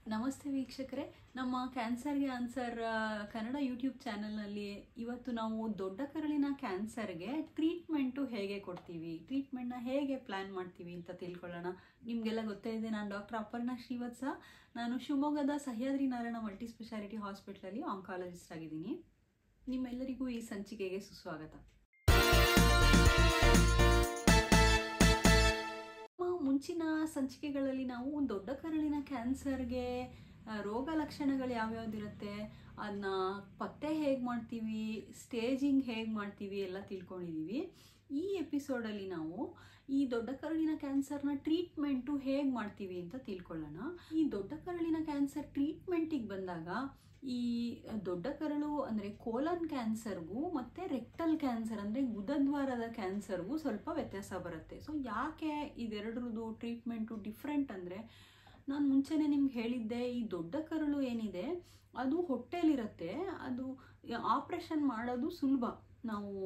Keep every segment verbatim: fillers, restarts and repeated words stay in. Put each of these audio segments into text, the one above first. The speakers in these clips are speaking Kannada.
ನಮಸ್ತೆ ವೀಕ್ಷಕರೇ, ನಮ್ಮ ಕ್ಯಾನ್ಸರ್ಗೆ ಆನ್ಸರ್ ಕನ್ನಡ ಯೂಟ್ಯೂಬ್ ಚಾನೆಲ್ನಲ್ಲಿ ಇವತ್ತು ನಾವು ದೊಡ್ಡ ಕರಳಿನ ಕ್ಯಾನ್ಸರ್ಗೆ ಟ್ರೀಟ್ಮೆಂಟು ಹೇಗೆ ಕೊಡ್ತೀವಿ, ಟ್ರೀಟ್ಮೆಂಟ್ನ ಹೇಗೆ ಪ್ಲ್ಯಾನ್ ಮಾಡ್ತೀವಿ ಅಂತ ತಿಳ್ಕೊಳ್ಳೋಣ. ನಿಮಗೆಲ್ಲ ಗೊತ್ತೇ ಇದೆ, ನಾನು ಡಾಕ್ಟರ್ ಅಪರ್ಣಾ ಶ್ರೀವತ್ಸ. ನಾನು ಶಿವಮೊಗ್ಗದ ಸಹ್ಯಾದ್ರಿ ನಾರಾಯಣ ಮಲ್ಟಿ ಸ್ಪೆಷಾಲಿಟಿ ಹಾಸ್ಪಿಟಲಲ್ಲಿ ಆಂಕಾಲಜಿಸ್ಟ್ ಆಗಿದ್ದೀನಿ. ನಿಮ್ಮೆಲ್ಲರಿಗೂ ಈ ಸಂಚಿಕೆಗೆ ಸುಸ್ವಾಗತ. ಮುಂಚಿನ ಸಂಚಿಕೆಗಳಲ್ಲಿ ನಾವು ದೊಡ್ಡ ಕರಳಿನ ಕ್ಯಾನ್ಸರ್ಗೆ ರೋಗ ಲಕ್ಷಣಗಳು ಯಾವ್ಯಾವ್ದಿರುತ್ತೆ, ಅದನ್ನ ಪತ್ತೆ ಹೇಗೆ ಮಾಡ್ತೀವಿ, ಸ್ಟೇಜಿಂಗ್ ಹೇಗೆ ಮಾಡ್ತೀವಿ ಎಲ್ಲ ತಿಳ್ಕೊಂಡಿದ್ದೀವಿ. ಈ ಎಪಿಸೋಡಲ್ಲಿ ನಾವು ಈ ದೊಡ್ಡ ಕರಳಿನ ಕ್ಯಾನ್ಸರ್ನ ಟ್ರೀಟ್ಮೆಂಟು ಹೇಗೆ ಮಾಡ್ತೀವಿ ಅಂತ ತಿಳ್ಕೊಳ್ಳೋಣ. ಈ ದೊಡ್ಡ ಕರಳಿನ ಕ್ಯಾನ್ಸರ್ ಟ್ರೀಟ್ಮೆಂಟಿಗೆ ಬಂದಾಗ ಈ ದೊಡ್ಡ ಕರಳು ಅಂದರೆ ಕೋಲನ್ ಕ್ಯಾನ್ಸರ್ಗೂ ಮತ್ತು ರೆಕ್ಟಲ್ ಕ್ಯಾನ್ಸರ್ ಅಂದರೆ ಗುದದ್ವಾರದ ಕ್ಯಾನ್ಸರ್ಗೂ ಸ್ವಲ್ಪ ವ್ಯತ್ಯಾಸ ಬರುತ್ತೆ. ಸೊ ಯಾಕೆ ಇದೆರಡರದ್ದು ಟ್ರೀಟ್ಮೆಂಟು ಡಿಫ್ರೆಂಟ್ ಅಂದರೆ, ನಾನು ಮುಂಚೆನೇ ನಿಮ್ಗೆ ಹೇಳಿದ್ದೆ, ಈ ದೊಡ್ಡ ಕರಳು ಏನಿದೆ ಅದು ಹೊಟ್ಟೆಲಿರುತ್ತೆ. ಅದು ಆಪ್ರೇಷನ್ ಮಾಡೋದು ಸುಲಭ. ನಾವು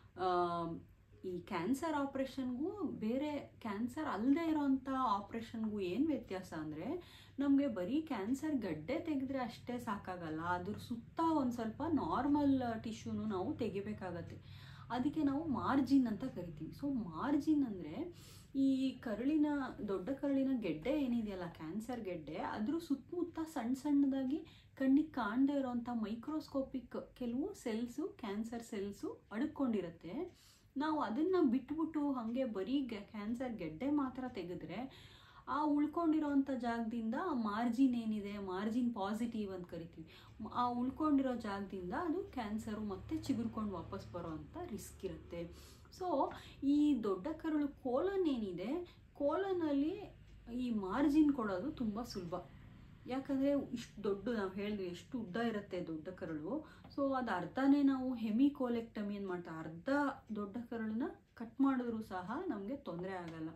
ಈ ಕ್ಯಾನ್ಸರ್ ಆಪ್ರೇಷನ್ಗೂ ಬೇರೆ ಕ್ಯಾನ್ಸರ್ ಅಲ್ಲದೆ ಇರೋವಂಥ ಆಪ್ರೇಷನ್ಗೂ ಏನು ವ್ಯತ್ಯಾಸ ಅಂದರೆ, ನಮಗೆ ಬರೀ ಕ್ಯಾನ್ಸರ್ ಗಡ್ಡೆ ತೆಗೆದ್ರೆ ಅಷ್ಟೇ ಸಾಕಾಗಲ್ಲ, ಅದ್ರ ಸುತ್ತ ಒಂದು ಸ್ವಲ್ಪ ನಾರ್ಮಲ್ ಟಿಶ್ಯೂನು ನಾವು ತೆಗಿಬೇಕಾಗತ್ತೆ. ಅದಕ್ಕೆ ನಾವು ಮಾರ್ಜಿನ್ ಅಂತ ಕರಿತೀವಿ. ಸೊ ಮಾರ್ಜಿನ್ ಅಂದರೆ ಈ ಕರುಳಿನ ದೊಡ್ಡ ಕರುಳಿನ ಗೆಡ್ಡೆ ಏನಿದೆಯಲ್ಲ, ಕ್ಯಾನ್ಸರ್ ಗೆಡ್ಡೆ, ಅದ್ರ ಸುತ್ತಮುತ್ತ ಸಣ್ಣ ಸಣ್ಣದಾಗಿ ಕಣ್ಣಿಗೆ ಕಾಣದೇ ಇರೋವಂಥ ಮೈಕ್ರೋಸ್ಕೋಪಿಕ್ ಕೆಲವು ಸೆಲ್ಸು, ಕ್ಯಾನ್ಸರ್ ಸೆಲ್ಸು ಅಡ್ಕೊಂಡಿರುತ್ತೆ. ನಾವು ಅದನ್ನು ಬಿಟ್ಬಿಟ್ಟು ಹಾಗೆ ಬರೀ ಕ್ಯಾನ್ಸರ್ ಗೆಡ್ಡೆ ಮಾತ್ರ ತೆಗೆದ್ರೆ ಆ ಉಳ್ಕೊಂಡಿರೋವಂಥ ಜಾಗದಿಂದ ಮಾರ್ಜಿನ್ ಏನಿದೆ, ಮಾರ್ಜಿನ್ ಪಾಸಿಟಿವ್ ಅಂತ ಕರಿತೀವಿ, ಆ ಉಳ್ಕೊಂಡಿರೋ ಜಾಗದಿಂದ ಅದು ಕ್ಯಾನ್ಸರು ಮತ್ತೆ ಚಿಗುರ್ಕೊಂಡು ವಾಪಸ್ ಬರೋ ಅಂಥ ರಿಸ್ಕ್ ಇರುತ್ತೆ. ಸೊ ಈ ದೊಡ್ಡ ಕರಳು ಕೋಲನ್ ಏನಿದೆ, ಕೋಲನಲ್ಲಿ ಈ ಮಾರ್ಜಿನ್ ಕೊಡೋದು ತುಂಬ ಸುಲಭ. ಯಾಕಂದರೆ ಇಷ್ಟು ದೊಡ್ಡ, ನಾವು ಹೇಳಿದ್ವಿ ಎಷ್ಟು ಉದ್ದ ಇರುತ್ತೆ ದೊಡ್ಡ ಕರಳು. ಸೊ ಅದು ಅರ್ಧನೇ ನಾವು ಹೆಮಿಕೋಲೆಕ್ಟಮಿ ಅಂತ ಮಾಡ್ತಾ ಅರ್ಧ ದೊಡ್ಡ ಕರಳನ್ನ ಕಟ್ ಮಾಡಿದ್ರೂ ಸಹ ನಮಗೆ ತೊಂದರೆ ಆಗಲ್ಲ.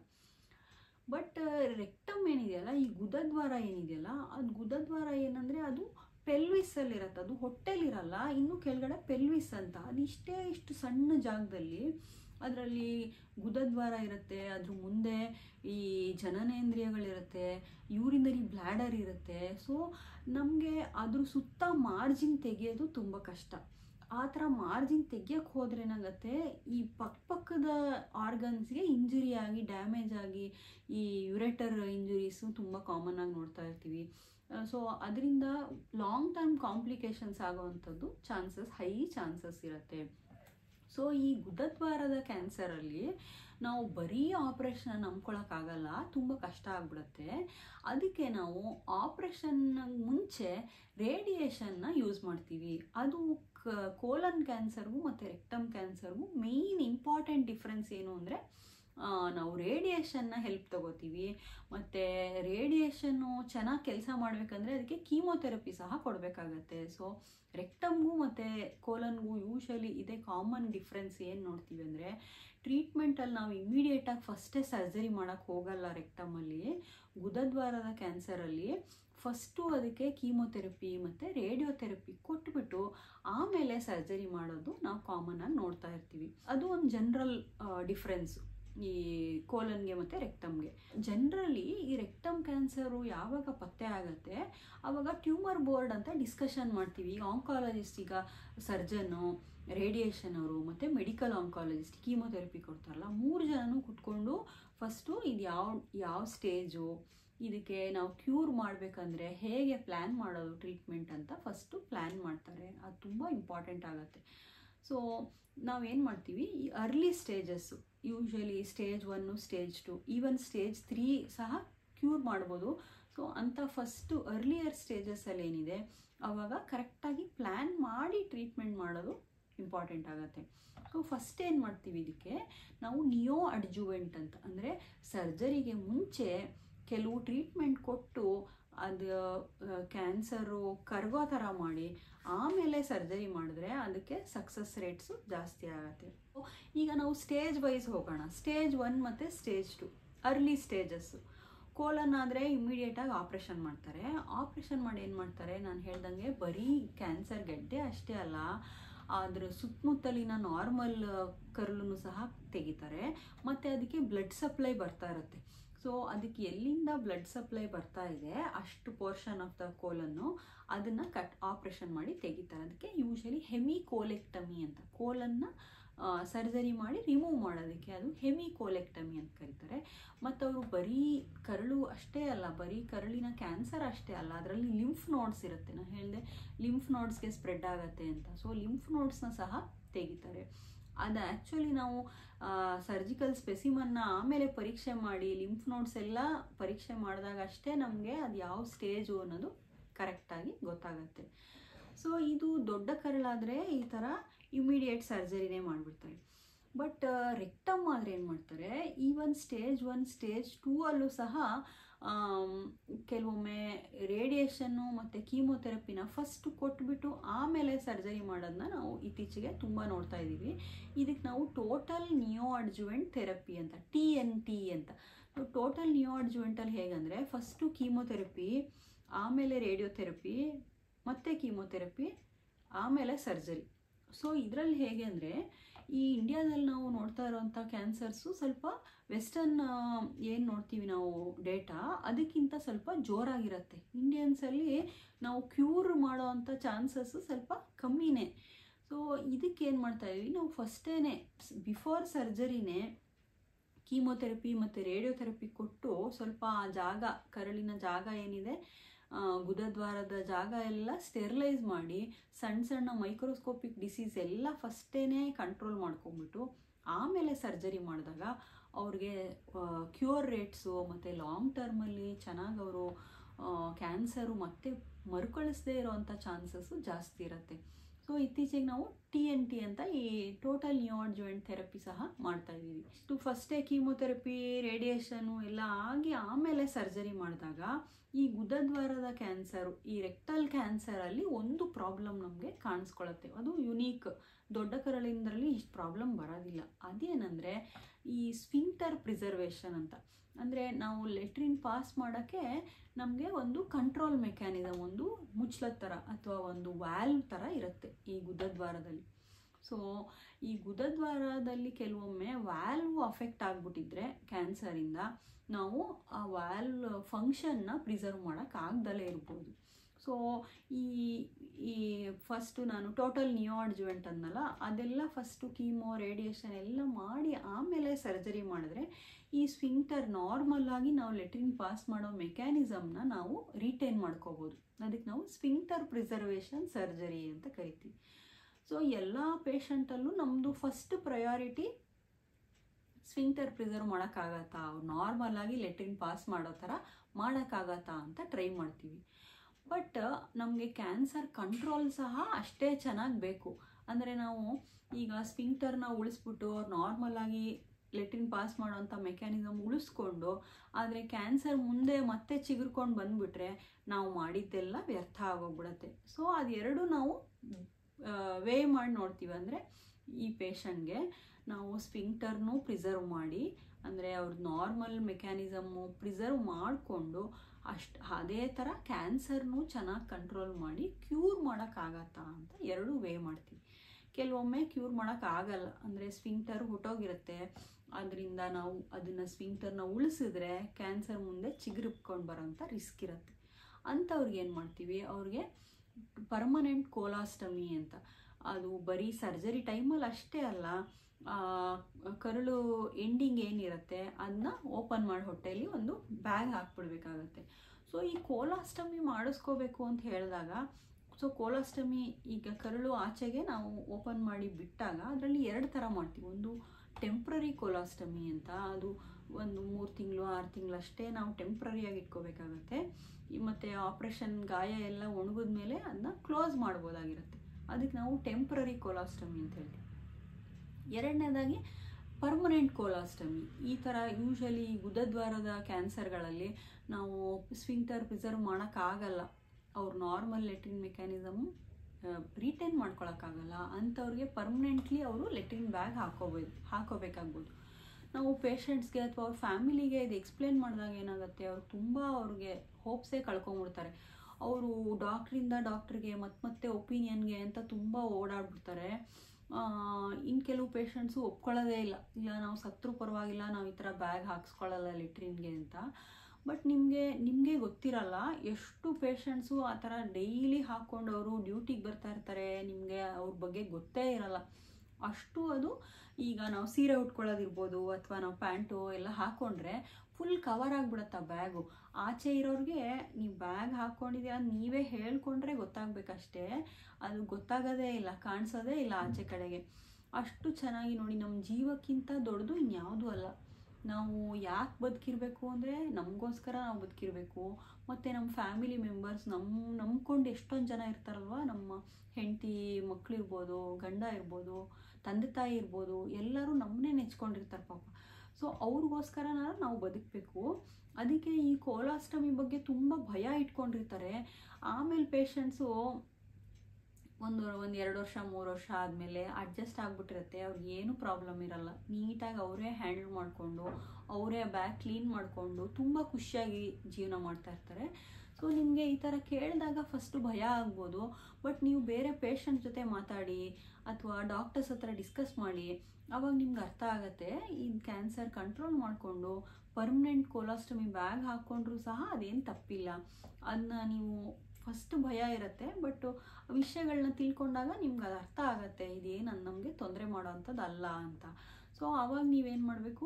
ಬಟ್ ರೆಕ್ಟಮ್ ಏನಿದೆಯಲ್ಲ, ಈ ಗುದದ್ವಾರ ಏನಿದೆಯಲ್ಲ, ಅದು ಗುದದ್ವಾರ ಏನಂದರೆ ಅದು ಪೆಲ್ವಿಸಲ್ಲಿರುತ್ತೆ, ಅದು ಹೊಟ್ಟೆಲಿರಲ್ಲ, ಇನ್ನು ಕೆಳಗಡೆ ಪೆಲ್ವಿಸ್ ಅಂತ, ಅದು ಇಷ್ಟೇ ಇಷ್ಟು ಸಣ್ಣ ಜಾಗದಲ್ಲಿ ಅದರಲ್ಲಿ ಗುದದ್ವಾರ ಇರುತ್ತೆ. ಅದ್ರ ಮುಂದೆ ಈ ಜನನೇಂದ್ರಿಯಗಳಿರುತ್ತೆ, ಯೂರಿನರಿ ಬ್ಲ್ಯಾಡರ್ ಇರುತ್ತೆ. ಸೊ ನಮಗೆ ಅದ್ರ ಸುತ್ತ ಮಾರ್ಜಿನ್ ತೆಗೆಯೋದು ತುಂಬ ಕಷ್ಟ. ಆ ಥರ ಮಾರ್ಜಿನ್ ತೆಗಿಯೋಕ್ಕೆ ಹೋದ್ರೆ ಏನಾಗುತ್ತೆ, ಈ ಪಕ್ಕ ಪಕ್ಕದ ಆರ್ಗನ್ಸ್ಗೆ ಇಂಜುರಿ ಆಗಿ, ಡ್ಯಾಮೇಜ್ ಆಗಿ, ಈ ಯುರೇಟರ್ ಇಂಜುರೀಸು ತುಂಬ ಕಾಮನ್ ಆಗಿ ನೋಡ್ತಾ ಇರ್ತೀವಿ. ಸೊ ಅದರಿಂದ ಲಾಂಗ್ ಟರ್ಮ್ ಕಾಂಪ್ಲಿಕೇಶನ್ಸ್ ಆಗೋವಂಥದ್ದು ಚಾನ್ಸಸ್, ಹೈ ಚಾನ್ಸಸ್ ಇರುತ್ತೆ. ಸೊ ಈ ಗುದದ್ವಾರದ ಕ್ಯಾನ್ಸರಲ್ಲಿ ನಾವು ಬರೀ ಆಪ್ರೇಷನ್ ನಂಬ್ಕೊಳಕ್ಕಾಗಲ್ಲ, ತುಂಬ ಕಷ್ಟ ಆಗ್ಬಿಡುತ್ತೆ. ಅದಕ್ಕೆ ನಾವು ಆಪ್ರೇಷನ್ ಮುಂಚೆ ರೇಡಿಯೇಷನ್ನ ಯೂಸ್ ಮಾಡ್ತೀವಿ. ಅದು ಕೋಲನ್ ಕ್ಯಾನ್ಸರ್ಗೂ ಮತ್ತು ರೆಕ್ಟಮ್ ಕ್ಯಾನ್ಸರ್ಗೂ ಮೇಯ್ನ್ ಇಂಪಾರ್ಟೆಂಟ್ ಡಿಫ್ರೆನ್ಸ್ ಏನು ಅಂದರೆ, ನಾವು ರೇಡಿಯೇಷನ್ನ ಹೆಲ್ಪ್ ತಗೋತೀವಿ. ಮತ್ತು ರೇಡಿಯೇಷನ್ನು ಚೆನ್ನಾಗಿ ಕೆಲಸ ಮಾಡಬೇಕಂದ್ರೆ ಅದಕ್ಕೆ ಕೀಮೊಥೆರಪಿ ಸಹ ಕೊಡಬೇಕಾಗತ್ತೆ. ಸೊ ರೆಕ್ಟಮ್ಗೂ ಮತ್ತು ಕೋಲನ್ಗೂ ಯೂಶಲಿ ಇದೇ ಕಾಮನ್ ಡಿಫ್ರೆನ್ಸ್. ಏನು ನೋಡ್ತೀವಿ ಅಂದರೆ, ಟ್ರೀಟ್ಮೆಂಟಲ್ಲಿ ನಾವು ಇಮಿಡಿಯೇಟಾಗಿ ಫಸ್ಟೇ ಸರ್ಜರಿ ಮಾಡೋಕ್ಕೆ ಹೋಗಲ್ಲ. ರೆಕ್ಟಮಲ್ಲಿ, ಗುದದ್ವಾರದ ಕ್ಯಾನ್ಸರಲ್ಲಿ ಫಸ್ಟು ಅದಕ್ಕೆ ಕೀಮೊಥೆರಪಿ ಮತ್ತು ರೇಡಿಯೋಥೆರಪಿ ಕೊಟ್ಬಿಟ್ಟು ಆಮೇಲೆ ಸರ್ಜರಿ ಮಾಡೋದು ನಾವು ಕಾಮನ್ನಾಗಿ ನೋಡ್ತಾ ಇರ್ತೀವಿ. ಅದು ಒಂದು ಜನರಲ್ ಡಿಫ್ರೆನ್ಸು ಈ ಕೋಲನ್ಗೆ ಮತ್ತು ರೆಕ್ಟಮ್ಗೆ. ಜನರಲಿ ಈ ರೆಕ್ಟಮ್ ಕ್ಯಾನ್ಸರು ಯಾವಾಗ ಪತ್ತೆ ಆಗುತ್ತೆ ಆವಾಗ ಟ್ಯೂಮರ್ ಬೋರ್ಡ್ ಅಂತ ಡಿಸ್ಕಷನ್ ಮಾಡ್ತೀವಿ. ಈಗ ಆಂಕಾಲಜಿಸ್ಟ್, ಈಗ ಸರ್ಜನ್ನು, ರೇಡಿಯೇಷನ್ ಅವರು ಮತ್ತು ಮೆಡಿಕಲ್ ಆಂಕಾಲಜಿಸ್ಟ್ ಕೀಮೊಥೆರಪಿ ಕೊಡ್ತಾರಲ್ಲ, ಮೂರು ಜನನೂ ಕುತ್ಕೊಂಡು ಫಸ್ಟು ಇದು ಯಾವ ಯಾವ ಸ್ಟೇಜು, ಇದಕ್ಕೆ ನಾವು ಕ್ಯೂರ್ ಮಾಡಬೇಕಂದ್ರೆ ಹೇಗೆ ಪ್ಲ್ಯಾನ್ ಮಾಡೋದು ಟ್ರೀಟ್ಮೆಂಟ್ ಅಂತ ಫಸ್ಟು ಪ್ಲ್ಯಾನ್ ಮಾಡ್ತಾರೆ. ಅದು ತುಂಬ ಇಂಪಾರ್ಟೆಂಟ್ ಆಗುತ್ತೆ. ಸೊ ನಾವೇನು ಮಾಡ್ತೀವಿ, ಈ early stages, usually stage one, stage two, even stage three ಸಹ ಕ್ಯೂರ್ ಮಾಡ್ಬೋದು. ಸೊ ಅಂಥ ಫಸ್ಟು ಅರ್ಲಿಯರ್ ಸ್ಟೇಜಸ್ಸಲ್ಲಿ ಏನಿದೆ ಆವಾಗ ಕರೆಕ್ಟಾಗಿ ಪ್ಲ್ಯಾನ್ ಮಾಡಿ ಟ್ರೀಟ್ಮೆಂಟ್ ಮಾಡೋದು ಇಂಪಾರ್ಟೆಂಟ್ ಆಗುತ್ತೆ. ಸೊ ಫಸ್ಟ್ ಏನು ಮಾಡ್ತೀವಿ, ಇದಕ್ಕೆ ನಾವು ನಿಯೋ ಅಡ್ಜುವೆಂಟ್ ಅಂತ, ಅಂದರೆ ಸರ್ಜರಿಗೆ ಮುಂಚೆ ಕೆಲವು ಟ್ರೀಟ್ಮೆಂಟ್ ಕೊಟ್ಟು ಅದು ಕ್ಯಾನ್ಸರು ಕರಗೋ ಥರ ಮಾಡಿ ಆಮೇಲೆ ಸರ್ಜರಿ ಮಾಡಿದ್ರೆ ಅದಕ್ಕೆ ಸಕ್ಸಸ್ ರೇಟ್ಸು ಜಾಸ್ತಿ ಆಗುತ್ತೆ. ಈಗ ನಾವು ಸ್ಟೇಜ್ ವೈಸ್ ಹೋಗೋಣ. ಸ್ಟೇಜ್ ಒನ್ ಮತ್ತು stage two, early stages. Colon ಆದರೆ ಇಮಿಡಿಯೇಟಾಗಿ ಆಪ್ರೇಷನ್ ಮಾಡ್ತಾರೆ. ಆಪ್ರೇಷನ್ ಮಾಡಿ ಏನು ಮಾಡ್ತಾರೆ, ನಾನು ಹೇಳ್ದಂಗೆ ಬರೀ ಕ್ಯಾನ್ಸರ್ ಗೆಡ್ಡೆ ಅಷ್ಟೇ ಅಲ್ಲ, ಅದರ ಸುತ್ತಮುತ್ತಲಿನ ನಾರ್ಮಲ್ ಕರುಳನ್ನು ಸಹ ತೆಗಿತಾರೆ. ಮತ್ತು ಅದಕ್ಕೆ ಬ್ಲಡ್ ಸಪ್ಲೈ ಬರ್ತಾ ಇರುತ್ತೆ. ಸೊ ಅದಕ್ಕೆ ಎಲ್ಲಿಂದ ಬ್ಲಡ್ ಸಪ್ಲೈ ಬರ್ತಾ ಇದೆ ಅಷ್ಟು ಪೋರ್ಷನ್ ಆಫ್ ದ ಕೋಲನ್ನು ಅದನ್ನು ಕಟ್ ಆಪ್ರೇಷನ್ ಮಾಡಿ ತೆಗಿತಾರೆ. ಅದಕ್ಕೆ ಯೂಶಲಿ ಹೆಮಿಕೋಲೆಕ್ಟಮಿ ಅಂತ, ಕೋಲನ್ನು ಸರ್ಜರಿ ಮಾಡಿ ರಿಮೂವ್ ಮಾಡೋದಕ್ಕೆ ಅದು ಹೆಮಿಕೋಲೆಕ್ಟಮಿ ಅಂತ ಕರೀತಾರೆ. ಮತ್ತು ಅವರು ಬರೀ ಕರಳು ಅಷ್ಟೇ ಅಲ್ಲ, ಬರೀ ಕರಳಿನ ಕ್ಯಾನ್ಸರ್ ಅಷ್ಟೇ ಅಲ್ಲ, ಅದರಲ್ಲಿ ಲಿಂಫ್ ನೋಡ್ಸ್ ಇರುತ್ತೆ. ನಾನು ಹೇಳಿದೆ ಲಿಂಫ್ ನೋಡ್ಸ್ಗೆ ಸ್ಪ್ರೆಡ್ ಆಗುತ್ತೆ ಅಂತ. ಸೊ ಲಿಂಫ್ ನೋಡ್ಸ್ನ ಸಹ ತೆಗಿತಾರೆ. ಅದು ಆ್ಯಕ್ಚುಲಿ ನಾವು ಸರ್ಜಿಕಲ್ ಸ್ಪೆಸಿಮನ್ನ ಆಮೇಲೆ ಪರೀಕ್ಷೆ ಮಾಡಿ ಲಿಂಫ್ ನೋಡ್ಸ್ ಎಲ್ಲ ಪರೀಕ್ಷೆ ಮಾಡಿದಾಗ ಅಷ್ಟೇ ನಮಗೆ ಅದು ಯಾವ ಸ್ಟೇಜು ಅನ್ನೋದು ಕರೆಕ್ಟಾಗಿ ಗೊತ್ತಾಗುತ್ತೆ. ಸೊ ಇದು ದೊಡ್ಡ ಕರಳಾದರೆ ಈ ಥರ ಇಮಿಡಿಯೇಟ್ ಸರ್ಜರಿನೇ ಮಾಡಿಬಿಡ್ತಾರೆ. ಬಟ್ ರೆಕ್ಟಮ್ ಆದರೆ ಏನು ಮಾಡ್ತಾರೆ, even stage one stage two ಅಲ್ಲೂ ಸಹ ಕೆಲವೊಮ್ಮೆ ರೇಡಿಯೇಷನ್ನು ಮತ್ತು ಕೀಮೊಥೆರಪಿನ ಫಸ್ಟ್ ಕೊಟ್ಬಿಟ್ಟು ಆಮೇಲೆ ಸರ್ಜರಿ ಮಾಡೋದನ್ನ ನಾವು ಇತ್ತೀಚೆಗೆ ತುಂಬ ನೋಡ್ತಾ ಇದ್ದೀವಿ. ಇದಕ್ಕೆ ನಾವು ಟೋಟಲ್ ನಿಯೋ ಅಡ್ಜುವೆಂಟ್ ಥೆರಪಿ ಅಂತ, ಟಿ ಎನ್ ಟಿ ಅಂತ. ಟೋಟಲ್ ನಿಯೋ ಅಡ್ಜುವೆಂಟಲ್ಲಿ ಹೇಗಂದರೆ ಫಸ್ಟು ಕೀಮೊಥೆರಪಿ, ಆಮೇಲೆ ರೇಡಿಯೋಥೆರಪಿ, ಮತ್ತು ಕೀಮೊಥೆರಪಿ, ಆಮೇಲೆ ಸರ್ಜರಿ. ಸೊ ಇದರಲ್ಲಿ ಹೇಗೆ ಅಂದರೆ ಈ ಇಂಡಿಯಾದಲ್ಲಿ ನಾವು ನೋಡ್ತಾ ಇರೋವಂಥ ಕ್ಯಾನ್ಸರ್ಸು ಸ್ವಲ್ಪ ವೆಸ್ಟರ್ನ್ ಏನು ನೋಡ್ತೀವಿ ನಾವು ಡೇಟಾ ಅದಕ್ಕಿಂತ ಸ್ವಲ್ಪ ಜೋರಾಗಿರುತ್ತೆ. ಇಂಡಿಯನ್ಸಲ್ಲಿ ನಾವು ಕ್ಯೂರ್ ಮಾಡೋ ಅಂಥ ಚಾನ್ಸಸ್ಸು ಸ್ವಲ್ಪ ಕಮ್ಮಿನೇ. ಸೊ ಇದಕ್ಕೆ ಏನು ಮಾಡ್ತಾಯಿದ್ವಿ ನಾವು ಫಸ್ಟೇ ಬಿಫೋರ್ ಸರ್ಜರಿನೇ ಕೀಮೊಥೆರಪಿ ಮತ್ತು ರೇಡಿಯೋಥೆರಪಿ ಕೊಟ್ಟು ಸ್ವಲ್ಪ ಆ ಜಾಗ, ಕರಳಿನ ಜಾಗ ಏನಿದೆ, ಗುದದ್ವಾರದ ಜಾಗ ಎಲ್ಲ ಸ್ಟೆರಿಲೈಸ್ ಮಾಡಿ ಸಣ್ಣ ಸಣ್ಣ ಮೈಕ್ರೋಸ್ಕೋಪಿಕ್ ಡಿಸೀಸ್ ಎಲ್ಲ ಫಸ್ಟೇ ಕಂಟ್ರೋಲ್ ಮಾಡ್ಕೊಂಬಿಟ್ಟು ಆಮೇಲೆ ಸರ್ಜರಿ ಮಾಡಿದಾಗ ಅವ್ರಿಗೆ ಕ್ಯೂರ್ ರೇಟ್ಸು ಮತ್ತು ಲಾಂಗ್ ಟರ್ಮಲ್ಲಿ ಚೆನ್ನಾಗಿ ಅವರು ಕ್ಯಾನ್ಸರು ಮತ್ತೆ ಮರುಕಳಿಸದೇ ಇರೋವಂಥ ಚಾನ್ಸಸ್ಸು ಜಾಸ್ತಿ ಇರುತ್ತೆ. ಸೊ ಇತ್ತೀಚೆಗೆ ನಾವು ಟಿ ಎನ್ ಟಿ ಅಂತ ಈ ಟೋಟಲ್ ನಿಯೋ ಅಡ್ಜುವೆಂಟ್ ಥೆರಪಿ ಸಹ ಮಾಡ್ತಾ ಇದ್ದೀವಿ. ಇಷ್ಟು ಫಸ್ಟೇ ಕೀಮೊಥೆರಪಿ ರೇಡಿಯೇಷನು ಎಲ್ಲ ಆಗಿ ಆಮೇಲೆ ಸರ್ಜರಿ ಮಾಡಿದಾಗ ಈ ಗುದದ್ವಾರದ ಕ್ಯಾನ್ಸರು, ಈ ರೆಕ್ಟಲ್ ಕ್ಯಾನ್ಸರಲ್ಲಿ ಒಂದು ಪ್ರಾಬ್ಲಮ್ ನಮಗೆ ಕಾಣಿಸ್ಕೊಳ್ಳುತ್ತೆ. ಅದು ಯುನೀಕ್, ದೊಡ್ಡ ಕರಳಿಂದರಲ್ಲಿ ಇಷ್ಟು ಪ್ರಾಬ್ಲಮ್ ಬರೋದಿಲ್ಲ. ಅದೇನೆಂದರೆ ಈ ಸ್ಫಿಂಕ್ಟರ್ ಪ್ರಿಸರ್ವೇಷನ್ ಅಂತ. ಅಂದರೆ ನಾವು ಲೆಟ್ರಿನ್ ಪಾಸ್ ಮಾಡೋಕ್ಕೆ ನಮಗೆ ಒಂದು ಕಂಟ್ರೋಲ್ ಮೆಕ್ಯಾನಿಸಮ್, ಒಂದು ಮುಚ್ಚಲದ ಥರ ಅಥವಾ ಒಂದು ವ್ಯಾಲ್ವ್ ಥರ ಇರುತ್ತೆ ಈ ಗುದದ್ವಾರದಲ್ಲಿ. ಸೊ ಈ ಗುದದ್ವಾರದಲ್ಲಿ ಕೆಲವೊಮ್ಮೆ ವ್ಯಾಲ್ವ್ ಅಫೆಕ್ಟ್ ಆಗಿಬಿಟ್ಟಿದ್ರೆ ಕ್ಯಾನ್ಸರಿಂದ ನಾವು ಆ ವ್ಯಾಲ್ವ್ ಫಂಕ್ಷನ್ನ ಪ್ರಿಸರ್ವ್ ಮಾಡೋಕ್ಕಾಗ್ದಲೇ ಇರ್ಬೋದು. ಸೊ ಈ ಈ ಫಸ್ಟು ನಾನು ಟೋಟಲ್ ನಿಯೋ ಅಡ್ಜುವೆಂಟ್ ಅನ್ನಲ್ಲ, ಅದೆಲ್ಲ ಫಸ್ಟು ಕೀಮೋ ರೇಡಿಯೇಷನ್ ಎಲ್ಲ ಮಾಡಿ ಆಮೇಲೆ ಸರ್ಜರಿ ಮಾಡಿದ್ರೆ ಈ ಸ್ಫಿಂಕ್ಟರ್ ನಾರ್ಮಲ್ಲಾಗಿ ನಾವು ಲೆಟ್ರಿನ್ ಪಾಸ್ ಮಾಡೋ ಮೆಕ್ಯಾನಿಸಮ್ನ ನಾವು ರಿಟೈನ್ ಮಾಡ್ಕೋಬೋದು. ಅದಕ್ಕೆ ನಾವು ಸ್ಫಿಂಕ್ಟರ್ ಪ್ರಿಸರ್ವೇಷನ್ ಸರ್ಜರಿ ಅಂತ ಕರಿತೀವಿ. ಸೊ ಎಲ್ಲ ಪೇಷಂಟಲ್ಲೂ ನಮ್ಮದು ಫಸ್ಟ್ ಪ್ರಯಾರಿಟಿ ಸ್ಫಿಂಕ್ಟರ್ ಪ್ರಿಸರ್ವ್ ಮಾಡೋಕ್ಕಾಗತ್ತಾ, ಅವ್ರು ನಾರ್ಮಲಾಗಿ ಲೆಟ್ರಿನ್ ಪಾಸ್ ಮಾಡೋ ಥರ ಮಾಡೋಕ್ಕಾಗತ್ತಾ ಅಂತ ಟ್ರೈ ಮಾಡ್ತೀವಿ. ಬಟ್ ನಮಗೆ ಕ್ಯಾನ್ಸರ್ ಕಂಟ್ರೋಲ್ ಸಹ ಅಷ್ಟೇ ಚೆನ್ನಾಗಿ ಬೇಕು. ಅಂದರೆ ನಾವು ಈಗ ಸ್ಫಿಂಕ್ಟರ್ನ ಉಳಿಸ್ಬಿಟ್ಟು ಅವ್ರು ನಾರ್ಮಲಾಗಿ ಲೆಟ್ರಿನ್ ಪಾಸ್ ಮಾಡೋವಂಥ ಮೆಕ್ಯಾನಿಸಮ್ ಉಳಿಸ್ಕೊಂಡು ಆದರೆ ಕ್ಯಾನ್ಸರ್ ಮುಂದೆ ಮತ್ತೆ ಚಿಗುರ್ಕೊಂಡು ಬಂದುಬಿಟ್ರೆ ನಾವು ಮಾಡಿದ್ದೆಲ್ಲ ವ್ಯರ್ಥ ಆಗೋಗ್ಬಿಡತ್ತೆ. ಸೊ ಅದೆರಡು ನಾವು ವೇ ಮಾಡಿ ನೋಡ್ತೀವಿ. ಅಂದರೆ ಈ ಪೇಷಂಟ್ಗೆ ನಾವು ಸ್ಫಿಂಕ್ಟರ್ನೂ ಪ್ರಿಸರ್ವ್ ಮಾಡಿ, ಅಂದರೆ ಅವ್ರದ್ದು ನಾರ್ಮಲ್ ಮೆಕ್ಯಾನಿಸಮ್ಮು ಪ್ರಿಸರ್ವ್ ಮಾಡಿಕೊಂಡು ಅಷ್ಟು ಅದೇ ಥರ ಕ್ಯಾನ್ಸರ್ನೂ ಚೆನ್ನಾಗಿ ಕಂಟ್ರೋಲ್ ಮಾಡಿ ಕ್ಯೂರ್ ಮಾಡೋಕ್ಕಾಗತ್ತಾ ಅಂತ ಎರಡು ವೇ ಮಾಡ್ತೀವಿ. ಕೆಲವೊಮ್ಮೆ ಕ್ಯೂರ್ ಮಾಡೋಕ್ಕಾಗಲ್ಲ, ಅಂದರೆ ಸ್ಫಿಂಕ್ಟರ್ ಹೊಟ್ಟೋಗಿರುತ್ತೆ, ಅದರಿಂದ ನಾವು ಅದನ್ನು ಸ್ಫಿಂಕ್ಟರ್ನ ಉಳಿಸಿದ್ರೆ ಕ್ಯಾನ್ಸರ್ ಮುಂದೆ ಚಿಗುರಿಕೊಂಡು ಬರೋಂಥ ರಿಸ್ಕ್ ಇರುತ್ತೆ. ಅಂಥವ್ರಿಗೆ ಏನು ಮಾಡ್ತೀವಿ, ಅವ್ರಿಗೆ ಪರ್ಮನೆಂಟ್ ಕೋಲಾಸ್ಟಮಿ ಅಂತ. ಅದು ಬರೀ ಸರ್ಜರಿ ಟೈಮಲ್ಲಿ ಅಷ್ಟೇ ಅಲ್ಲ, ಕರಳು ಎಂಡಿಂಗ್ ಏನಿರುತ್ತೆ ಅದನ್ನ ಓಪನ್ ಮಾಡಿ ಹೊಟ್ಟೆಯಲ್ಲಿ ಒಂದು ಬ್ಯಾಗ್ ಹಾಕ್ಬಿಡ್ಬೇಕಾಗತ್ತೆ. ಸೊ ಈ ಕೋಲಾಸ್ಟಮಿ ಮಾಡಿಸ್ಕೋಬೇಕು ಅಂತ ಹೇಳಿದಾಗ, ಸೊ ಕೋಲಾಸ್ಟಮಿ ಈಗ ಕರಳು ಆಚೆಗೆ ನಾವು ಓಪನ್ ಮಾಡಿ ಬಿಟ್ಟಾಗ ಅದರಲ್ಲಿ ಎರಡು ಥರ ಮಾಡ್ತೀವಿ. ಒಂದು ಟೆಂಪ್ರರಿ ಕೋಲಾಸ್ಟಮಿ ಅಂತ, ಅದು ಒಂದು ಮೂರು ತಿಂಗಳು ಆರು ತಿಂಗಳಷ್ಟೇ ನಾವು ಟೆಂಪ್ರರಿಯಾಗಿ ಇಟ್ಕೋಬೇಕಾಗತ್ತೆ. ಮತ್ತು ಆಪ್ರೇಷನ್ ಗಾಯ ಎಲ್ಲ ಒಣಗಿದ ಮೇಲೆ ಅದನ್ನ ಕ್ಲೋಸ್ ಮಾಡ್ಬೋದಾಗಿರುತ್ತೆ. ಅದಕ್ಕೆ ನಾವು ಟೆಂಪ್ರರಿ ಕೋಲಾಸ್ಟಮಿ ಅಂತ ಹೇಳ್ತೀವಿ. ಎರಡನೇದಾಗಿ ಪರ್ಮನೆಂಟ್ ಕೋಲಾಸ್ಟಮಿ. ಈ ಥರ ಯೂಶಲಿ ಗುದದ್ವಾರದ ಕ್ಯಾನ್ಸರ್ಗಳಲ್ಲಿ ನಾವು ಸ್ಫಿಂಕ್ಟರ್ ಪ್ರಿಸರ್ವ್ ಮಾಡೋಕ್ಕಾಗಲ್ಲ, ಅವ್ರು ನಾರ್ಮಲ್ ಲೆಟ್ರಿನ್ ಮೆಕ್ಯಾನಿಸಮ್ ರಿಟೈನ್ ಮಾಡ್ಕೊಳಕ್ಕಾಗಲ್ಲ. ಅಂಥವ್ರಿಗೆ ಪರ್ಮನೆಂಟ್ಲಿ ಅವರು ಲೆಟ್ರಿನ್ ಬ್ಯಾಗ್ ಹಾಕೋಬೋದು ಹಾಕೋಬೇಕಾಗ್ಬೋದು. ನಾವು ಪೇಷಂಟ್ಸ್ಗೆ ಅಥವಾ ಅವ್ರ ಫ್ಯಾಮಿಲಿಗೆ ಇದು ಎಕ್ಸ್ಪ್ಲೇನ್ ಮಾಡಿದಾಗ ಏನಾಗುತ್ತೆ, ಅವ್ರು ತುಂಬ ಅವ್ರಿಗೆ ಹೋಪ್ಸೇ ಕಳ್ಕೊಂಬಿಡ್ತಾರೆ. ಅವರು ಡಾಕ್ಟ್ರಿಂದ ಡಾಕ್ಟ್ರಿಗೆ ಮತ್ತೆ ಮತ್ತೆ ಒಪಿನಿಯನ್ಗೆ ಅಂತ ತುಂಬ ಓಡಾಡ್ಬಿಡ್ತಾರೆ. ಇನ್ನು ಕೆಲವು ಪೇಷಂಟ್ಸು ಒಪ್ಕೊಳ್ಳೋದೇ ಇಲ್ಲ, ಇಲ್ಲ ನಾವು ಸತ್ರು ಪರವಾಗಿಲ್ಲ, ನಾವು ಈ ಥರ ಬ್ಯಾಗ್ ಹಾಕ್ಸ್ಕೊಳ್ಳಲ್ಲ ಲೆಟ್ರಿನ್ಗೆ ಅಂತ. ಬಟ್ ನಿಮಗೆ ನಿಮಗೆ ಗೊತ್ತಿರಲ್ಲ ಎಷ್ಟು ಪೇಷಂಟ್ಸು ಆ ಥರ ಡೈಲಿ ಹಾಕ್ಕೊಂಡು ಅವರು ಡ್ಯೂಟಿಗೆ ಬರ್ತಾ ಇರ್ತಾರೆ, ನಿಮಗೆ ಅವ್ರ ಬಗ್ಗೆ ಗೊತ್ತೇ ಇರಲ್ಲ. ಅಷ್ಟು ಅದು ಈಗ ನಾವು ಸೀರೆ ಉಟ್ಕೊಳ್ಳೋದಿರ್ಬೋದು ಅಥವಾ ನಾವು ಪ್ಯಾಂಟು ಎಲ್ಲ ಹಾಕ್ಕೊಂಡ್ರೆ ಫುಲ್ ಕವರ್ ಆಗಿಬಿಡುತ್ತೆ ಆ ಬ್ಯಾಗು. ಆಚೆ ಇರೋರಿಗೆ ನೀವು ಬ್ಯಾಗ್ ಹಾಕ್ಕೊಂಡಿದ್ದೀರಾ ನೀವೇ ಹೇಳ್ಕೊಂಡ್ರೆ ಗೊತ್ತಾಗಬೇಕಷ್ಟೇ, ಅದು ಗೊತ್ತಾಗೋದೇ ಇಲ್ಲ, ಕಾಣಿಸೋದೇ ಇಲ್ಲ ಆಚೆ ಕಡೆಗೆ. ಅಷ್ಟು ಚೆನ್ನಾಗಿ ನೋಡಿ, ನಮ್ಮ ಜೀವಕ್ಕಿಂತ ದೊಡ್ಡದು ಇನ್ಯಾವುದೂ ಅಲ್ಲ. ನಾವು ಯಾಕೆ ಬದುಕಿರಬೇಕು ಅಂದರೆ ನಮಗೋಸ್ಕರ ನಾವು ಬದುಕಿರಬೇಕು, ಮತ್ತು ನಮ್ಮ ಫ್ಯಾಮಿಲಿ ಮೆಂಬರ್ಸ್ ನಮ್ಮ ನಂಬ್ಕೊಂಡು ಎಷ್ಟೊಂದು ಜನ ಇರ್ತಾರಲ್ವ, ನಮ್ಮ ಹೆಂಡತಿ ಮಕ್ಕಳಿರ್ಬೋದು, ಗಂಡ ಇರ್ಬೋದು, ತಂದೆ ತಾಯಿ ಇರ್ಬೋದು, ಎಲ್ಲರೂ ನಮ್ಮನ್ನೇ ನೆಚ್ಕೊಂಡಿರ್ತಾರೆ ಪಾಪ. ಸೊ ಅವ್ರಿಗೋಸ್ಕರ ನಾವು ಬದುಕಬೇಕು. ಅದಕ್ಕೆ ಈ ಕೋಲಾಸ್ಟಮಿ ಬಗ್ಗೆ ತುಂಬ ಭಯ ಇಟ್ಕೊಂಡಿರ್ತಾರೆ. ಆಮೇಲೆ ಪೇಷಂಟ್ಸು ಒಂದು ಒಂದು ಎರಡು ವರ್ಷ ಮೂರು ವರ್ಷ ಆದಮೇಲೆ ಅಡ್ಜಸ್ಟ್ ಆಗಿಬಿಟ್ಟಿರುತ್ತೆ, ಅವ್ರಿಗೆ ಏನೂ ಪ್ರಾಬ್ಲಮ್ ಇರಲ್ಲ, ನೀಟಾಗಿ ಅವರೇ ಹ್ಯಾಂಡಲ್ ಮಾಡಿಕೊಂಡು ಅವರೇ ಬ್ಯಾಗ್ ಕ್ಲೀನ್ ಮಾಡಿಕೊಂಡು ತುಂಬ ಖುಷಿಯಾಗಿ ಜೀವನ ಮಾಡ್ತಾ ಇರ್ತಾರೆ. ಸೊ ನಿಮಗೆ ಈ ಥರ ಕೇಳಿದಾಗ ಫಸ್ಟು ಭಯ ಆಗ್ಬೋದು, ಬಟ್ ನೀವು ಬೇರೆ ಪೇಷಂಟ್ ಜೊತೆ ಮಾತಾಡಿ ಅಥವಾ ಡಾಕ್ಟರ್ಸ್ ಹತ್ರ ಡಿಸ್ಕಸ್ ಮಾಡಿ, ಆವಾಗ ನಿಮ್ಗೆ ಅರ್ಥ ಆಗುತ್ತೆ ಈ ಕ್ಯಾನ್ಸರ್ ಕಂಟ್ರೋಲ್ ಮಾಡಿಕೊಂಡು ಪರ್ಮನೆಂಟ್ ಕೋಲಾಸ್ಟಮಿ ಬ್ಯಾಗ್ ಹಾಕ್ಕೊಂಡ್ರೂ ಸಹ ಅದೇನು ತಪ್ಪಿಲ್ಲ. ಅದನ್ನ ನೀವು ಫಸ್ಟ್ ಭಯ ಇರುತ್ತೆ, ಬಟ್ ವಿಷಯಗಳನ್ನ ತಿಳ್ಕೊಂಡಾಗ ನಿಮ್ಗೆ ಅದು ಅರ್ಥ ಆಗುತ್ತೆ ಇದೇನು ನಮಗೆ ತೊಂದರೆ ಮಾಡೋ ಅಂಥದ್ದು ಅಲ್ಲ ಅಂತ. ಸೊ ಆವಾಗ ನೀವೇನು ಮಾಡಬೇಕು,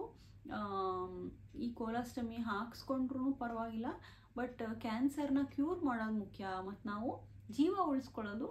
ಈ ಕೋಲಾಸ್ಟಮಿ ಹಾಕ್ಸ್ಕೊಂಡ್ರೂ ಪರವಾಗಿಲ್ಲ, ಬಟ್ ಕ್ಯಾನ್ಸರ್ನ ಕ್ಯೂರ್ ಮಾಡೋದು ಮುಖ್ಯ, ಮತ್ತು ನಾವು ಜೀವ ಉಳಿಸ್ಕೊಳ್ಳೋದು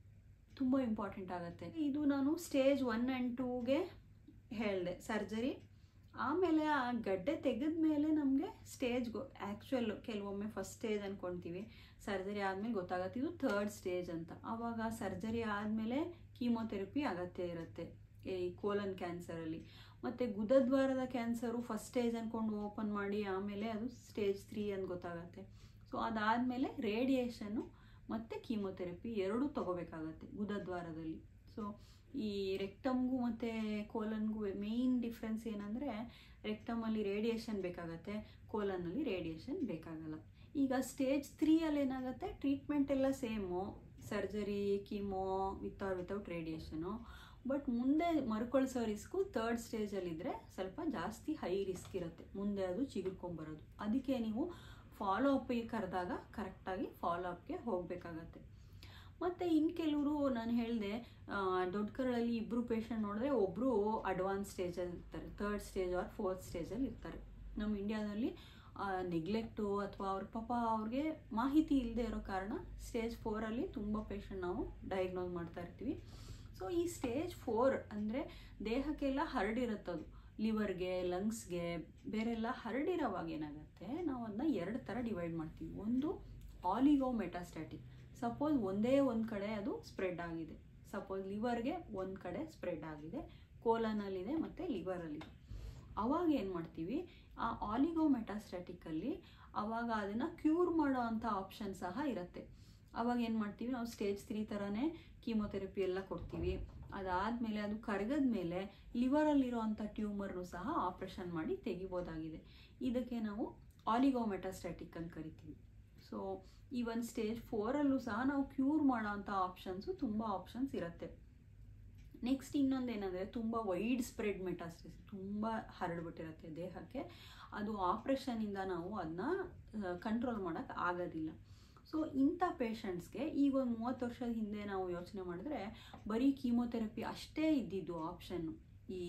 ತುಂಬ ಇಂಪಾರ್ಟೆಂಟ್ ಆಗುತ್ತೆ. ಇದು ನಾನು ಸ್ಟೇಜ್ ಒನ್ ಆ್ಯಂಡ್ ಟೂಗೆ ಹೇಳಿದೆ ಸರ್ಜರಿ. ಆಮೇಲೆ ಆ ಗಡ್ಡೆ ತೆಗೆದ ಮೇಲೆ ನಮಗೆ ಸ್ಟೇಜ್ಗು ಆ್ಯಕ್ಚುಯಲ್ ಕೆಲವೊಮ್ಮೆ ಫಸ್ಟ್ ಸ್ಟೇಜ್ ಅಂದ್ಕೊಳ್ತೀವಿ, ಸರ್ಜರಿ ಆದಮೇಲೆ ಗೊತ್ತಾಗತ್ತೆ ಇದು ಥರ್ಡ್ ಸ್ಟೇಜ್ ಅಂತ. ಆವಾಗ ಸರ್ಜರಿ ಆದಮೇಲೆ ಕೀಮೊಥೆರಪಿ ಅಗತ್ಯ ಇರುತ್ತೆ ಈ ಕೋಲನ್ ಕ್ಯಾನ್ಸರಲ್ಲಿ. ಮತ್ತು ಗುದದ್ವಾರದ ಕ್ಯಾನ್ಸರು ಫಸ್ಟ್ ಸ್ಟೇಜ್ ಅಂದ್ಕೊಂಡು ಓಪನ್ ಮಾಡಿ ಆಮೇಲೆ ಅದು ಸ್ಟೇಜ್ ತ್ರೀ ಅಂತ ಗೊತ್ತಾಗತ್ತೆ. ಸೊ ಅದಾದಮೇಲೆ ರೇಡಿಯೇಷನ್ನು ಮತ್ತು ಕೀಮೊಥೆರಪಿ ಎರಡೂ ತೊಗೋಬೇಕಾಗತ್ತೆ ಗುದದ್ವಾರದಲ್ಲಿ. ಸೊ ಈ ರೆಕ್ಟಮ್ಗೂ ಮತ್ತು ಕೋಲನ್ಗೂ ಮೇಯ್ನ್ ಡಿಫ್ರೆನ್ಸ್ ಏನಂದರೆ ರೆಕ್ಟಮಲ್ಲಿ ರೇಡಿಯೇಷನ್ ಬೇಕಾಗತ್ತೆ, ಕೋಲನ್ನಲ್ಲಿ ರೇಡಿಯೇಷನ್ ಬೇಕಾಗಲ್ಲ. ಈಗ ಸ್ಟೇಜ್ ತ್ರೀಯಲ್ಲಿ ಏನಾಗುತ್ತೆ, ಟ್ರೀಟ್ಮೆಂಟ್ ಎಲ್ಲ same, surgery, chemo with or without radiation. But ಮುಂದೆ ಮರುಕಳಿಸೋ ರಿಸ್ಕು ತರ್ಡ್ ಸ್ಟೇಜಲ್ಲಿದ್ದರೆ ಸ್ವಲ್ಪ ಜಾಸ್ತಿ ಹೈ ರಿಸ್ಕ್ ಇರುತ್ತೆ, ಮುಂದೆ ಅದು ಚಿಗುರ್ಕೊಂಬರೋದು. ಅದಕ್ಕೆ ನೀವು ಫಾಲೋ ಅಪ್ಪಿಗೆ ಕರೆದಾಗ ಕರೆಕ್ಟಾಗಿ ಫಾಲೋ ಅಪ್ಗೆ ಹೋಗಬೇಕಾಗತ್ತೆ. ಮತ್ತು ಇನ್ನು ಕೆಲವರು ನಾನು ಹೇಳಿದೆ ದೊಡ್ಡ ಕರಳಲ್ಲಿ ಇಬ್ಬರು ಪೇಷಂಟ್ ನೋಡಿದ್ರೆ ಒಬ್ಬರು ಅಡ್ವಾನ್ಸ್ ಸ್ಟೇಜಲ್ಲಿ ಇರ್ತಾರೆ, ಥರ್ಡ್ ಸ್ಟೇಜ್ ಆರ್ ಫೋರ್ತ್ ಸ್ಟೇಜಲ್ಲಿ ಇರ್ತಾರೆ. ನಮ್ಮ ಇಂಡಿಯಾದಲ್ಲಿ ನೆಗ್ಲೆಕ್ಟು ಅಥವಾ ಅವ್ರ ಪಾಪ ಅವ್ರಿಗೆ ಮಾಹಿತಿ ಇಲ್ಲದೆ ಇರೋ ಕಾರಣ ಸ್ಟೇಜ್ ಫೋರಲ್ಲಿ ತುಂಬ ಪೇಷಂಟ್ ನಾವು ಡಯಾಗ್ನೋಸ್ ಮಾಡ್ತಾ ಇರ್ತೀವಿ. ಸೊ ಈ ಸ್ಟೇಜ್ ಫೋರ್ ಅಂದರೆ ದೇಹಕ್ಕೆಲ್ಲ ಹರಡಿರುತ್ತದು, ಲಿವರ್ಗೆ, ಲಂಗ್ಸ್ಗೆ ಬೇರೆಲ್ಲ ಹರಡಿರೋವಾಗ ಏನಾಗುತ್ತೆ, ನಾವು ಅದನ್ನ ಎರಡು ಥರ ಡಿವೈಡ್ ಮಾಡ್ತೀವಿ. ಒಂದು ಆಲಿಗೋ ಮೆಟಾಸ್ಟ್ಯಾಟಿಕ್, ಸಪೋಸ್ ಒಂದೇ ಒಂದು ಕಡೆ ಅದು ಸ್ಪ್ರೆಡ್ ಆಗಿದೆ, ಸಪೋಸ್ ಲಿವರ್ಗೆ ಒಂದು ಕಡೆ ಸ್ಪ್ರೆಡ್ ಆಗಿದೆ, ಕೋಲನಲ್ಲಿದೆ ಮತ್ತು ಲಿವರಲ್ಲಿದೆ. ಆವಾಗ ಏನು ಮಾಡ್ತೀವಿ, ಆ ಆಲಿಗೋ ಮೆಟಾಸ್ಟ್ಯಾಟಿಕಲ್ಲಿ ಆವಾಗ ಅದನ್ನು ಕ್ಯೂರ್ ಮಾಡೋ ಅಂಥ ಆಪ್ಷನ್ ಸಹ ಇರುತ್ತೆ. ಆವಾಗ ಏನು ಮಾಡ್ತೀವಿ, ನಾವು ಸ್ಟೇಜ್ ತ್ರೀ ಥರನೇ ಕೀಮೊಥೆರಪಿ ಎಲ್ಲ ಕೊಡ್ತೀವಿ. ಅದಾದಮೇಲೆ ಅದು ಕರಗದ ಮೇಲೆ ಲಿವರಲ್ಲಿರೋ ಅಂಥ ಟ್ಯೂಮರ್ನು ಸಹ ಆಪ್ರೇಷನ್ ಮಾಡಿ ತೆಗಿಬೋದಾಗಿದೆ. ಇದಕ್ಕೆ ನಾವು ಆಲಿಗೋ ಮೆಟಾಸ್ಟ್ಯಾಟಿಕ್ ಅಂತ ಕರಿತೀವಿ. ಸೊ ಈ ಒಂದು ಸ್ಟೇಜ್ ಫೋರಲ್ಲೂ ಸಹ ನಾವು ಕ್ಯೂರ್ ಮಾಡೋ ಅಂಥ ಆಪ್ಷನ್ಸು ತುಂಬ ಆಪ್ಷನ್ಸ್ ಇರುತ್ತೆ. ನೆಕ್ಸ್ಟ್ ಇನ್ನೊಂದು ಏನಂದರೆ ತುಂಬ ವೈಡ್ ಸ್ಪ್ರೆಡ್ ಮೆಟಾಸ್ಟಸಿಸ್, ತುಂಬ ಹರಡ್ಬಿಟ್ಟಿರುತ್ತೆ ದೇಹಕ್ಕೆ, ಅದು ಆಪ್ರೇಷನಿಂದ ನಾವು ಅದನ್ನ ಕಂಟ್ರೋಲ್ ಮಾಡೋಕ್ಕೆ ಆಗೋದಿಲ್ಲ. ಸೊ ಇಂಥ ಪೇಷಂಟ್ಸ್ಗೆ ಈಗ ಒಂದು ಮೂವತ್ತು ವರ್ಷದ ಹಿಂದೆ ನಾವು ಯೋಚನೆ ಮಾಡಿದ್ರೆ ಬರೀ ಕೀಮೊಥೆರಪಿ ಅಷ್ಟೇ ಇದ್ದಿದ್ದು ಆಪ್ಷನ್ನು. ಈ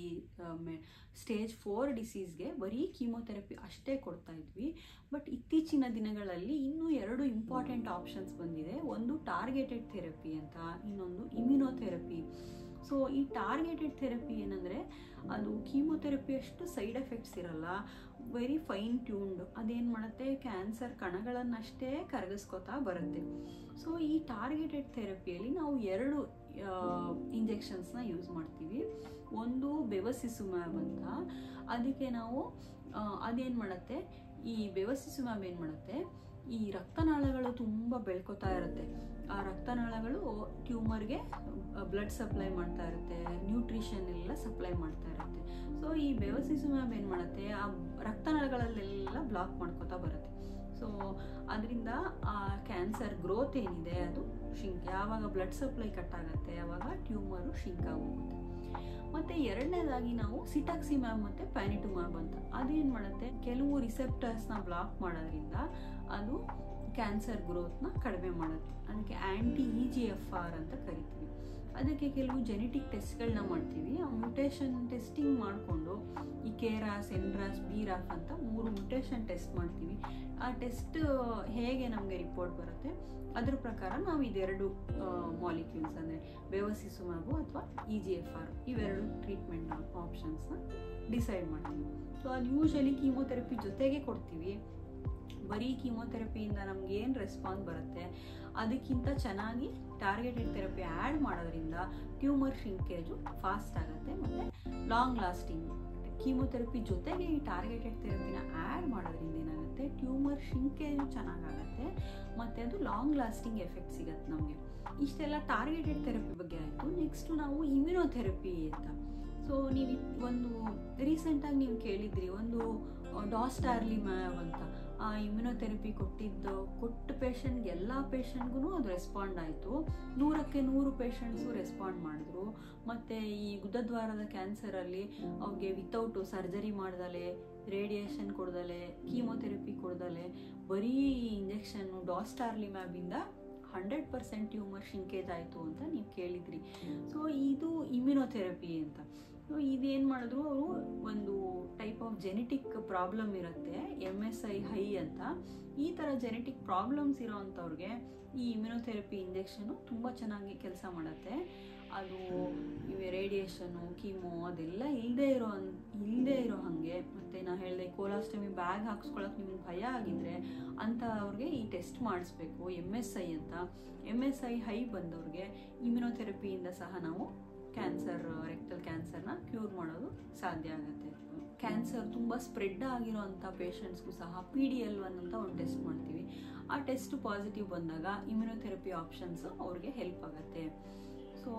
ಸ್ಟೇಜ್ ಫೋರ್ ಡಿಸೀಸ್ಗೆ ಬರೀ ಕೀಮೊಥೆರಪಿ ಅಷ್ಟೇ ಕೊಡ್ತಾ ಇದ್ವಿ. ಬಟ್ ಇತ್ತೀಚಿನ ದಿನಗಳಲ್ಲಿ ಇನ್ನೂ ಎರಡು ಇಂಪಾರ್ಟೆಂಟ್ ಆಪ್ಷನ್ಸ್ ಬಂದಿದೆ. ಒಂದು ಟಾರ್ಗೆಟೆಡ್ ಥೆರಪಿ ಅಂತ, ಇನ್ನೊಂದು ಇಮ್ಯುನೋಥೆರಪಿ. ಸೊ ಈ ಟಾರ್ಗೆಟೆಡ್ ಥೆರಪಿ ಏನಂದರೆ ಅದು ಕೀಮೊಥೆರಪಿ ಅಷ್ಟು ಸೈಡ್ ಎಫೆಕ್ಟ್ಸ್ ಇರಲ್ಲ, ವೆರಿ ಫೈನ್ ಟ್ಯೂನ್ಡ್, ಅದೇನು ಮಾಡುತ್ತೆ ಕ್ಯಾನ್ಸರ್ ಕಣಗಳನ್ನಷ್ಟೇ ಕರಗಿಸ್ಕೊತಾ ಬರುತ್ತೆ. ಸೊ ಈ ಟಾರ್ಗೆಟೆಡ್ ಥೆರಪಿಯಲ್ಲಿ ನಾವು ಎರಡು ಇಂಜೆಕ್ಷನ್ಸ್ನ ಯೂಸ್ ಮಾಡ್ತೀವಿ. ಒಂದು ಬೆವಸಿಸುಮ್ಯಾಬ್ ಅಂತ, ಅದಕ್ಕೆ ನಾವು ಅದೇನು ಮಾಡುತ್ತೆ, ಈ ಬೆವಸಿಸುಮ್ಯಾಬ್ ಏನು ಮಾಡುತ್ತೆ, ಈ ರಕ್ತನಾಳಗಳು ತುಂಬ ಬೆಳ್ಕೊತಾ ಇರುತ್ತೆ, ಆ ರಕ್ತನಾಳಗಳು ಟ್ಯೂಮರ್ಗೆ ಬ್ಲಡ್ ಸಪ್ಲೈ ಮಾಡ್ತಾ ಇರುತ್ತೆ, ನ್ಯೂಟ್ರಿಷನ್ ಎಲ್ಲ ಸಪ್ಲೈ ಮಾಡ್ತಾ ಇರುತ್ತೆ. ಸೊ ಈ ಬೆವಸಿಸುಮ್ಯಾಬ್ ಏನು ಮಾಡುತ್ತೆ, ಆ ರಕ್ತನಾಳಗಳಲ್ಲೆಲ್ಲ ಬ್ಲಾಕ್ ಮಾಡ್ಕೋತಾ ಬರುತ್ತೆ. ಸೊ ಅದರಿಂದ ಆ ಕ್ಯಾನ್ಸರ್ ಗ್ರೋತ್ ಏನಿದೆ ಅದು ಶಿಂಕ್, ಯಾವಾಗ ಬ್ಲಡ್ ಸಪ್ಲೈ ಕಟ್ ಆಗುತ್ತೆ ಆವಾಗ ಟ್ಯೂಮರು ಶಿಂಕ್ ಆಗೋಗುತ್ತೆ. ಮತ್ತು ಎರಡನೇದಾಗಿ ನಾವು ಸಿಟಾಕ್ಸಿಮ್ಯಾಬ್ ಮತ್ತು ಪ್ಯಾನಿಟುಮ್ಯಾಬ್ ಅಂತ, ಅದೇನು ಮಾಡುತ್ತೆ, ಕೆಲವು ರಿಸೆಪ್ಟರ್ಸ್ನ ಬ್ಲಾಕ್ ಮಾಡೋದ್ರಿಂದ ಅದು ಕ್ಯಾನ್ಸರ್ ಗ್ರೋತ್ನ ಕಡಿಮೆ ಮಾಡುತ್ತೆ. ಅದಕ್ಕೆ anti E G F R ಅಂತ ಕರಿತೀವಿ. ಅದಕ್ಕೆ ಕೆಲವು ಜೆನೆಟಿಕ್ ಟೆಸ್ಟ್ಗಳನ್ನ ಮಾಡ್ತೀವಿ. ಆ ಮ್ಯೂಟೇಷನ್ ಟೆಸ್ಟಿಂಗ್ ಮಾಡಿಕೊಂಡು ಈ ಕೇರಾಸ್, ಎನ್ರಾಸ್, ಬಿರಾಫ್ ಅಂತ ಮೂರು ಮ್ಯೂಟೇಷನ್ ಟೆಸ್ಟ್ ಮಾಡ್ತೀವಿ. ಆ ಟೆಸ್ಟ್ ಹೇಗೆ ನಮಗೆ ರಿಪೋರ್ಟ್ ಬರುತ್ತೆ ಅದ್ರ ಪ್ರಕಾರ ನಾವು ಇದೆರಡು ಮಾಲಿಕ್ಯೂಲ್ಸ್ ಅಂದರೆ ಬೆವಸಿಸುಮಾಬು ಅಥವಾ ಇ ಜಿ ಎಫ್ ಆರ್ ಇವೆರಡು ಟ್ರೀಟ್ಮೆಂಟ್ ಆಪ್ಷನ್ಸ್ನ ಡಿಸೈಡ್ ಮಾಡ್ತೀವಿ. ಸೊ ಅದು ಯೂಶಲಿ ಕೀಮೋಥೆರಪಿ ಜೊತೆಗೆ ಕೊಡ್ತೀವಿ. ಬರೀ ಕೀಮೋಥೆರಪಿಯಿಂದ ನಮ್ಗೆ ಏನು ರೆಸ್ಪಾನ್ಸ್ ಬರುತ್ತೆ ಅದಕ್ಕಿಂತ ಚೆನ್ನಾಗಿ ಟಾರ್ಗೆಟೆಡ್ ಥೆರಪಿ ಆ್ಯಡ್ ಮಾಡೋದ್ರಿಂದ ಟ್ಯೂಮರ್ ಶಿಂಕೇಜು ಫಾಸ್ಟ್ ಆಗುತ್ತೆ ಮತ್ತು ಲಾಂಗ್ ಲಾಸ್ಟಿಂಗ್. ಕೀಮೋಥೆರಪಿ ಜೊತೆಗೆ ಈ ಟಾರ್ಗೆಟೆಡ್ ಥೆರಪಿನ ಆ್ಯಡ್ ಮಾಡೋದ್ರಿಂದ ಏನಾಗುತ್ತೆ, ಟ್ಯೂಮರ್ ಶಿಂಕೇಜು ಚೆನ್ನಾಗಾಗುತ್ತೆ ಮತ್ತು ಅದು ಲಾಂಗ್ ಲಾಸ್ಟಿಂಗ್ ಎಫೆಕ್ಟ್ ಸಿಗುತ್ತೆ ನಮಗೆ. ಇಷ್ಟೆಲ್ಲ ಟಾರ್ಗೆಟೆಡ್ ಥೆರಪಿ ಬಗ್ಗೆ ಆಯಿತು. ನೆಕ್ಸ್ಟು ನಾವು ಇಮ್ಯುನೋಥೆರಪಿ ಅಂತ. ಸೊ ನೀವು ಒಂದು ರೀಸೆಂಟಾಗಿ ನೀವು ಕೇಳಿದ್ರಿ ಒಂದು ಡಾಸ್ಟಾರ್ಲಿಮ್ಯಾಬ್ ಅಂತ, ಆ ಇಮ್ಯುನೋಥೆರಪಿ ಕೊಟ್ಟಿದ್ದು ಕೊಟ್ಟ ಪೇಷಂಟ್ಗೆ ಎಲ್ಲ ಪೇಷಂಟ್ಗೂ ಅದು ರೆಸ್ಪಾಂಡ್ ಆಯಿತು. ನೂರಕ್ಕೆ ನೂರು ಪೇಷಂಟ್ಸು ರೆಸ್ಪಾಂಡ್ ಮಾಡಿದ್ರು. ಮತ್ತು ಈ ಗುದದ್ವಾರದ ಕ್ಯಾನ್ಸರಲ್ಲಿ ಅವ್ರಿಗೆ ವಿತೌಟು ಸರ್ಜರಿ ಮಾಡ್ದಲೆ, ರೇಡಿಯೇಷನ್ ಕೊಡ್ದಲೆ, ಕೀಮೋಥೆರಪಿ ಕೊಡ್ದಲೆ ಬರೀ ಇಂಜೆಕ್ಷನ್ನು ಡಾಸ್ಟಾರ್ಲಿಮ್ಯಾಬಿಂದ ಹಂಡ್ರೆಡ್ ಪರ್ಸೆಂಟ್ ಟ್ಯೂಮರ್ ಶಿಂಕೇಜ್ ಆಯಿತು ಅಂತ ನೀವು ಕೇಳಿದ್ರಿ. ಸೊ ಇದು ಇಮ್ಯುನೋಥೆರಪಿ ಅಂತ. ಸೊ ಇದೇನು ಮಾಡಿದ್ರು, ಅವರು ಒಂದು ಟೈಪ್ ಆಫ್ ಜೆನೆಟಿಕ್ ಪ್ರಾಬ್ಲಮ್ ಇರುತ್ತೆ, ಎಮ್ ಎಸ್ ಐ ಹೈ ಅಂತ. ಈ ಥರ ಜೆನೆಟಿಕ್ ಪ್ರಾಬ್ಲಮ್ಸ್ ಇರೋ ಅಂಥವ್ರಿಗೆ ಈ ಇಮ್ಯುನೋಥೆರಪಿ ಇಂಜೆಕ್ಷನು ತುಂಬ ಚೆನ್ನಾಗಿ ಕೆಲಸ ಮಾಡುತ್ತೆ. ಅದು ಇವೆ ರೇಡಿಯೇಷನು, ಕೀಮೋ ಅದೆಲ್ಲ ಇಲ್ಲದೆ ಇರೋ ಇಲ್ಲದೆ ಇರೋ ಹಾಗೆ. ಮತ್ತು ನಾನು ಹೇಳಿದೆ ಕೋಲಾಸ್ಟಮಿ ಬ್ಯಾಗ್ ಹಾಕ್ಸ್ಕೊಳಕ್ಕೆ ನಿಮ್ಗೆ ಭಯ ಆಗಿದ್ರೆ ಅಂತ ಅವ್ರಿಗೆ ಈ ಟೆಸ್ಟ್ ಮಾಡಿಸ್ಬೇಕು, ಎಮ್ ಎಸ್ ಐ ಅಂತ. ಎಮ್ ಎಸ್ ಐ ಹೈ ಬಂದವ್ರಿಗೆ ಇಮ್ಯುನೋಥೆರಪಿಯಿಂದ ಸಹ ನಾವು ಕ್ಯಾನ್ಸರ್, ರೆಕ್ಟಲ್ ಕ್ಯಾನ್ಸರ್ನ ಕ್ಯೂರ್ ಮಾಡೋದು ಸಾಧ್ಯ ಆಗುತ್ತೆ. ಕ್ಯಾನ್ಸರ್ ತುಂಬ ಸ್ಪ್ರೆಡ್ ಆಗಿರೋ ಅಂಥ ಪೇಷಂಟ್ಸ್ಗೂ ಸಹ ಪಿ ಡಿ ಎಲ್ ಒನ್ ಅಂತ ಒಂದು ಟೆಸ್ಟ್ ಮಾಡ್ತೀವಿ. ಆ ಟೆಸ್ಟ್ ಪಾಸಿಟಿವ್ ಬಂದಾಗ ಇಮ್ಯುನೋಥೆರಪಿ ಆಪ್ಷನ್ಸು ಅವ್ರಿಗೆ ಹೆಲ್ಪ್ ಆಗುತ್ತೆ. ಸೊ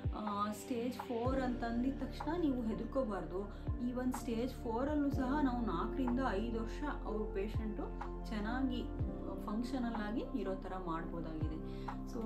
ಸ್ಟೇಜ್ ಫೋರ್ ಅಂತ ಅಂದಿದ ತಕ್ಷಣ ನೀವು ಹೆದರ್ಕೋಬಾರ್ದು. ಈ ಒಂದು ಸ್ಟೇಜ್ ಫೋರಲ್ಲೂ ಸಹ ನಾವು ನಾಲ್ಕರಿಂದ ಐದು ವರ್ಷ ಅವ್ರ ಪೇಷಂಟು ಚೆನ್ನಾಗಿ ಫಂಕ್ಷನಲ್ ಆಗಿ ಇರೋ ಥರ ಮಾಡ್ಬೋದಾಗಿದೆ. ಸೊ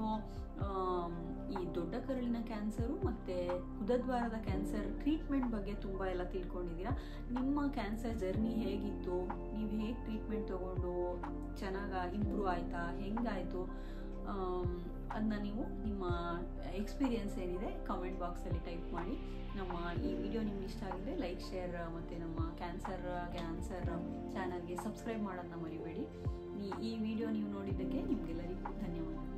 ಈ ದೊಡ್ಡ ಕರಳಿನ ಕ್ಯಾನ್ಸರು ಮತ್ತು ಗುದದ್ವಾರದ ಕ್ಯಾನ್ಸರ್ ಟ್ರೀಟ್ಮೆಂಟ್ ಬಗ್ಗೆ ತುಂಬ ಎಲ್ಲ ತಿಳ್ಕೊಂಡಿದ್ದೀರಾ. ನಿಮ್ಮ ಕ್ಯಾನ್ಸರ್ ಜರ್ನಿ ಹೇಗಿತ್ತು, ನೀವು ಹೇಗೆ ಟ್ರೀಟ್ಮೆಂಟ್ ತೊಗೊಂಡು ಚೆನ್ನಾಗಿ ಇಂಪ್ರೂವ್ ಆಯಿತಾ, ಹೆಂಗಾಯಿತು ಅದನ್ನ ನೀವು ನಿಮ್ಮ ಎಕ್ಸ್ಪೀರಿಯನ್ಸ್ ಏನಿದೆ ಕಾಮೆಂಟ್ ಬಾಕ್ಸಲ್ಲಿ ಟೈಪ್ ಮಾಡಿ. ನಮ್ಮ ಈ ವಿಡಿಯೋ ನಿಮ್ಗೆ ಇಷ್ಟ ಆಗಿದ್ರೆ ಲೈಕ್, ಶೇರ್ ಮತ್ತು ನಮ್ಮ ಕ್ಯಾನ್ಸರ್ ಕ್ಯಾನ್ಸರ್ ಚಾನಲ್ಗೆ ಸಬ್ಸ್ಕ್ರೈಬ್ ಮಾಡೋದನ್ನ ಮರಿಬೇಡಿ. ಈ ವಿಡಿಯೋ ನೀವು ನೋಡಿದ್ದಕ್ಕೆ ನಿಮಗೆಲ್ಲರಿಗೂ ಧನ್ಯವಾದ.